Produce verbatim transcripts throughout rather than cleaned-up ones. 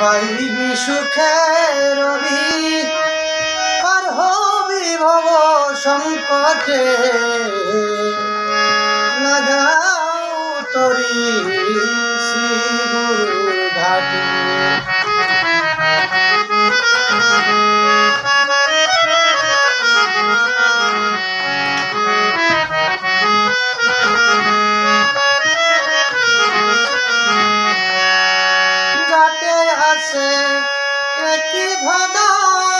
পাইবি সুখের রবি পার হবি ভব সংকটে লাগাও তরি শ্রী গুরুর ঘাটে। ঘাটে আছে একই ভাদা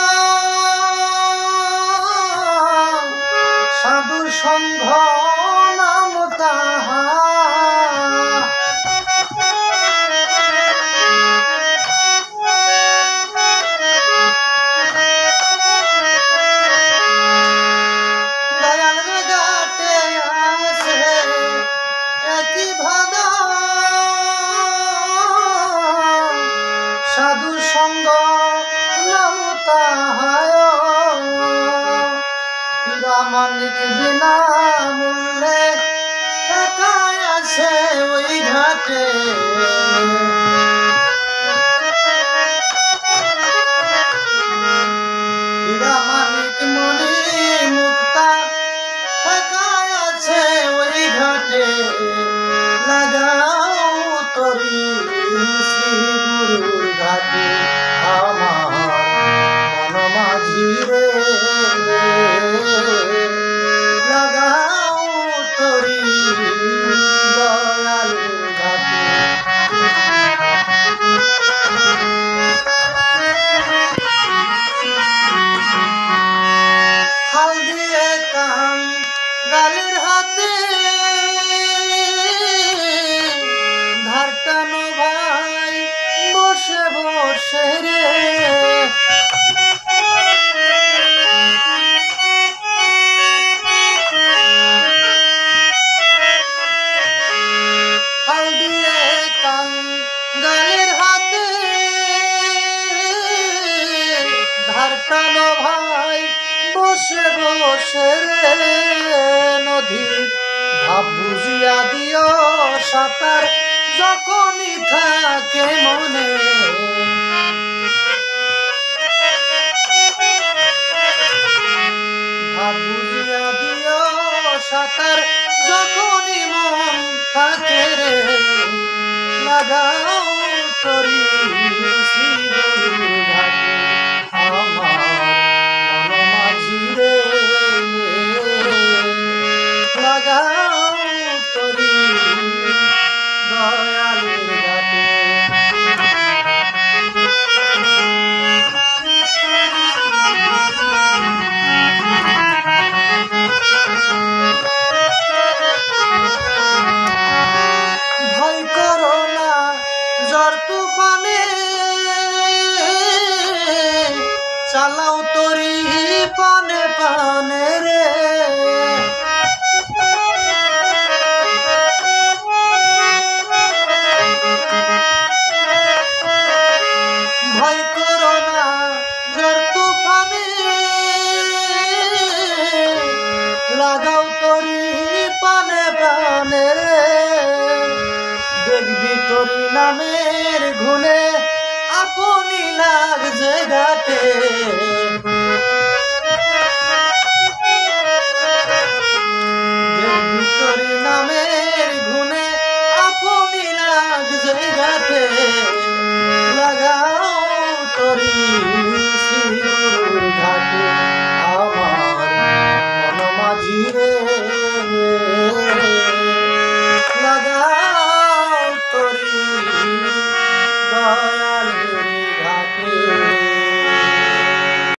সাধু সংঘ নাম তাহা দয়াল ঘাটে আছে একই ভাদা সাধু সঙ্গ নাম তাহায় রামানিক বিনা মূল্যে একাই আছে ওই ঘাটে। রামানিক মণি মুক্তা একাই আছে ওই ঘাটে লাগাও তরি শ্রী গুরুর ঘাটে। আমার মন মাঝি রে লাগাও তরি দয়ালুর ঘাটে। হাল দিয়ে কান গালের হাতে ধার টানো ভাই বসে বসে রে হাল দিয়ে কান গালের হাতে ধার টানো ভাই বসে বসে রে নদীর ভাব বুঝিয়া দিও সাঁতার যখনই থাকে মনে ভাব বুঝিয়া দিও সাঁতার যখনই মন থাকে রে লাগাও তরি শ্রী গুরুর ঘাটে। আমার মন মাঝি রে লাগাও তরি দয়ালুর ঘাটে। ভয় করো না ঝড় তুফানে চালাও তরি পানে পানে রে ভয় করো না ঝড় তুফানে লাগাও তরি পানে পানে রে দেখবি তরি নামের গুণে আপনি লাগছে ঘাটে দেখবি তরি নামের